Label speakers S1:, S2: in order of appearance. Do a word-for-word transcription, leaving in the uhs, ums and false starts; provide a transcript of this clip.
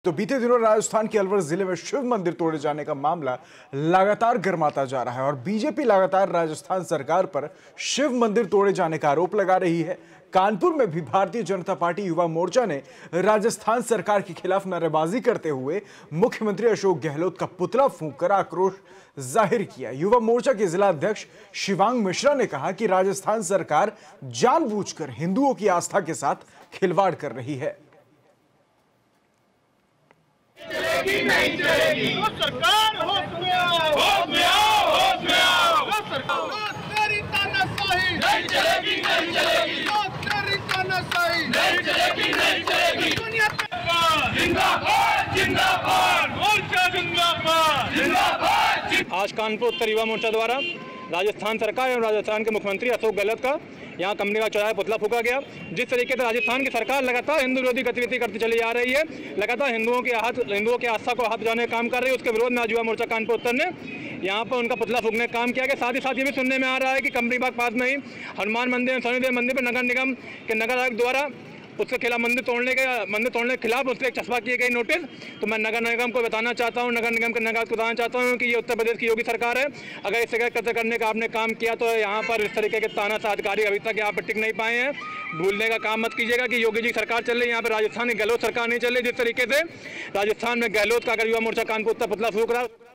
S1: तो बीते दिनों राजस्थान के अलवर जिले में शिव मंदिर तोड़े जाने का मामला लगातार गर्माता जा रहा है और बीजेपी लगातार राजस्थान सरकार पर शिव मंदिर तोड़े जाने का आरोप लगा रही है। कानपुर में भी भारतीय जनता पार्टी युवा मोर्चा ने राजस्थान सरकार के खिलाफ नारेबाजी करते हुए मुख्यमंत्री अशोक गहलोत का पुतला फूंककर आक्रोश जाहिर किया। युवा मोर्चा के जिला अध्यक्ष शिवांग मिश्रा ने कहा कि राजस्थान सरकार जानबूझकर हिंदुओं की आस्था के साथ खिलवाड़ कर रही है।
S2: चलेगी नहीं चलेगी तो सरकार होश में आओ, होश में आओ, होश में आओ। तो सरकार तेरी तानाशाही नहीं चलेगी, नहीं चलेगी। तो तेरी तानाशाही नहीं चलेगी, नहीं चलेगी। दुनिया पे जिंदाबाद, जिंदाबाद, मोर्चा जिंदाबाद, जिंदाबाद।
S3: आज कानपुर उत्तर युवा मोर्चा द्वारा राजस्थान सरकार एवं राजस्थान के मुख्यमंत्री अशोक गहलोत का यहाँ कंपनी का चौराहे पुतला फूका गया। जिस तरीके से राजस्थान की सरकार लगातार हिंदू विरोधी गतिविधि करती चली जा रही है, लगातार हिंदुओं के हाथ हिंदुओं के आस्था को हाथ बजाने का काम कर रही है, उसके विरोध में आज युवा मोर्चा कानपुर उत्तर ने यहाँ पर उनका पुतला फूकने का काम किया गया। साथ ही साथ ये भी सुनने में आ रहा है कि कंपनी बाग पास में ही हनुमान मंदिर शनिदेव मंदिर पर नगर निगम के नगर आयुक्त द्वारा उसके खिलाफ मंदिर तोड़ने के मंदिर तोड़ने के खिलाफ उसके एक चस्पा किए गए नोटिस। तो मैं नगर निगम को बताना चाहता हूं, नगर निगम के नगर को बताना चाहता हूं कि ये उत्तर प्रदेश की योगी सरकार है। अगर इसे कत्ल करने का आपने काम किया तो यहाँ पर इस तरीके के तानाशाह अधिकारी अभी तक यहाँ पर टिक नहीं पाए हैं। भूलने का काम मत कीजिएगा कि योगी जी सरकार चल रही है, यहाँ पर राजस्थान की गहलोत सरकार नहीं चल रही। जिस तरीके से राजस्थान में गहलोत का अगर युवा मोर्चा कानपुर उत्तर पुतला फूक रहा